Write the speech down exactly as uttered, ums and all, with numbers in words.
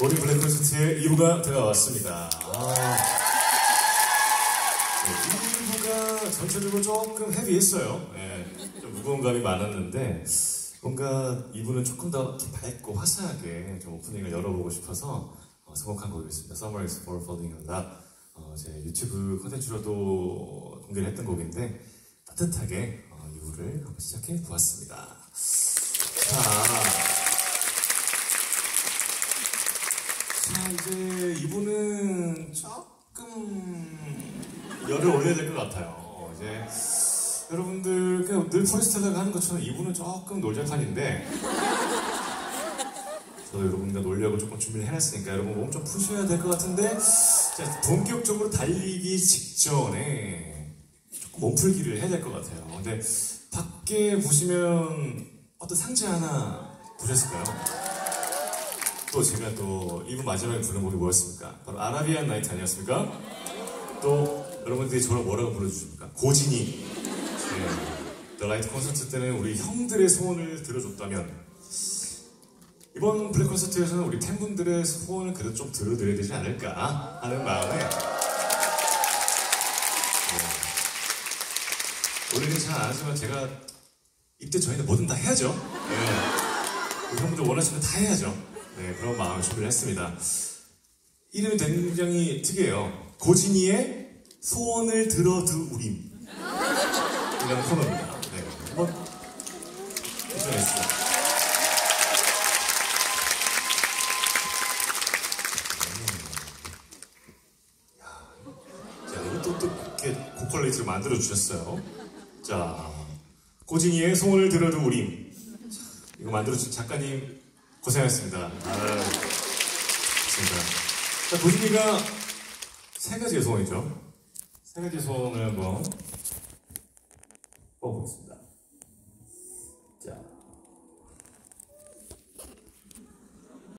우리 블랙 콘서트의 이 부가 다가왔습니다. 아, 네, 일 부가 전체적으로 조금 헤비했어요. 네, 좀 무거운 감이 많았는데 뭔가 이 부는 조금 더 밝고 화사하게 좀 오프닝을 열어보고 싶어서 어, 선곡한 곡이었습니다. Summer is for falling in love. 어, 제 유튜브 콘텐츠로도 공개를 했던 곡인데 따뜻하게 어, 이 부를 한번 시작해 보았습니다. 자, 자, 이제 이분은 조금 열을 올려야 될 것 같아요. 어, 이제 여러분들 그냥 늘 포레스타가 하는 것처럼 이분은 조금 놀자판인데 저도 여러분과 놀려고 조금 준비를 해놨으니까 여러분 몸 좀 푸셔야 될 것 같은데 자, 본격적으로 달리기 직전에 조금 몸풀기를 해야 될 것 같아요. 근데 밖에 보시면 어떤 상자 하나 보셨을까요? 또 제가 또 이분 마지막에 부른 곡이 뭐였습니까? 바로 아라비안 나이트 아니었습니까? 또 여러분들이 저를 뭐라고 불러주십니까? 고진이. 네. The Light 콘서트 때는 우리 형들의 소원을 들어줬다면 이번 블랙 콘서트에서는 우리 팬분들의 소원을 그래도 좀 들어드려야 되지 않을까 하는 마음에 네. 원래는 잘 안 하지만 제가 이때 저희는 뭐든 다 해야죠. 네. 우리 형분들 원하시면 다 해야죠. 네, 그런 마음을 준비를 했습니다. 이름이 굉장히 특이해요. 고진이의 소원을 들어두우림 이라는 코너입니다. 네, 한번 도전했습니다. 자, 이것도 또 이렇게 고퀄레이트로 만들어 주셨어요. 자, 고진이의 소원을 들어두우림. 이거 만들어 주신 작가님 고생하셨습니다. 아, 좋습니다. 자, 고진이가 세 가지의 소원이죠. 세 가지의 소원을 한번 뽑아보겠습니다.